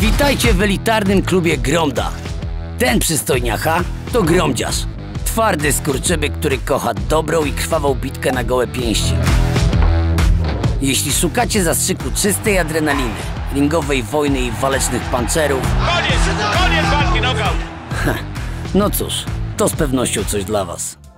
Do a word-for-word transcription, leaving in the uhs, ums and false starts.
Witajcie w elitarnym klubie Gromda. Ten przystojniacha to Gromdziarz. Twardy skurczybyk, który kocha dobrą i krwawą bitkę na gołe pięści. Jeśli szukacie zastrzyku czystej adrenaliny, ringowej wojny i walecznych pancerów... Koniec! Koniec walki, knockout! No cóż, to z pewnością coś dla was.